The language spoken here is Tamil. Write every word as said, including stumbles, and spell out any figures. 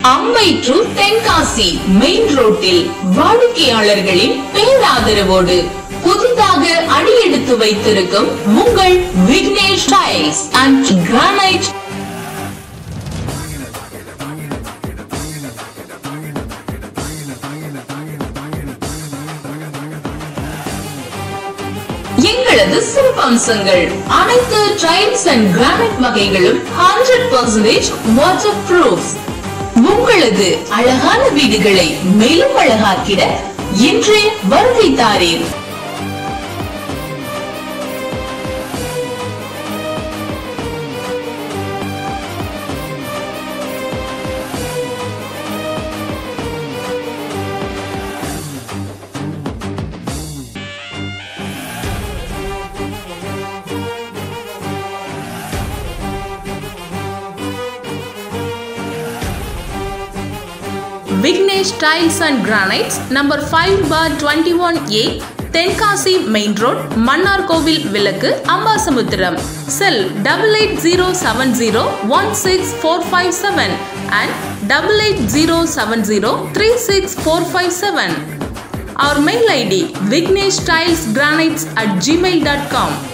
அம்மை டு தென்காசி மெயின் ரோட்டில் வாடிக்கையாளர்களின் பேராதரவோடு புதிதாக அடியெடுத்து வைத்திருக்கும் உங்கள் விக்னேஷ் டைல்ஸ் அண்ட் கிரானைட். எங்களது சிறப்பம்சங்கள் அனைத்து டைல்ஸ் அண்ட் கிரானைட் வகைகளும் ஹண்ட்ரட் பர்சன்டேஜ் வாட்டர் ப்ரூஃப். உங்களது அழகான வீடுகளை மேலும் அழகாக்கிட இன்றே வருகை தாரீர். Vignesh Tiles and Granites, number five bar twenty-one A, Tenkasi Main Road, Mannarkovil Vilakku, Ambasamuthiram. Cell double eight zero seven zero one six four five seven and double eight zero seven zero three six four five seven. Our mail I D vignesh tiles granites at gmail dot com.